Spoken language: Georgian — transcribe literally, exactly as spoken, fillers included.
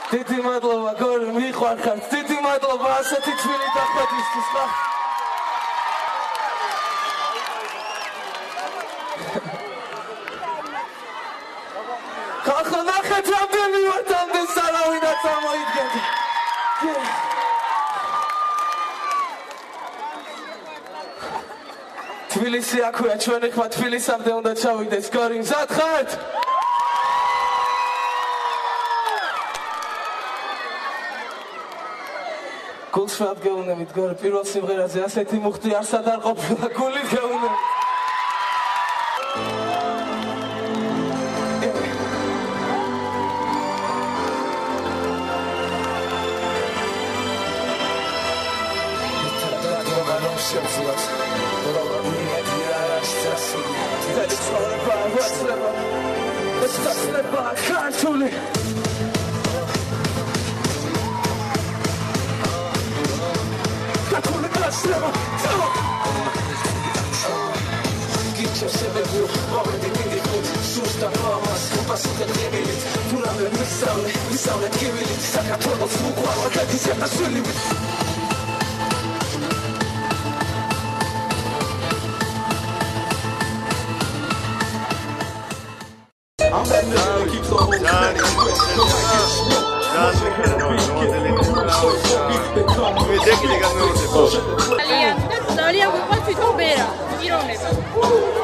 დიდი მადლობა გორი მიყვარხართ დიდი მადლობა ასეთი თვილი დახმატისთვის ხა ხახო ნახეთ რამდენი ვართ ამდენს არავინაც ამოიდგენთ თბილისი აქვეა ჩვენი ხმა თბილისამდე უნდა ჩავიდეს გორი მზად ხართ გულშრად გეუნებით გორი პირველ სიმღერაზე ასეთი მუხტი არსად არ ყოფილა გულით გეუნებით Shemsulas, but all of me at the eyes, just see that it's all about what's never. It's just never, I can't truly. I call it just never. Get yourself a view, already in the hood. Susta farmers, passo the limit. Pula me, we sound it, we sound it, give it. Saka todo smoke, what I can say, that's really it. I'm that nigga that keeps the whole thing. Alianza, Dalia, vuoi farti tu bere? Io non ne so.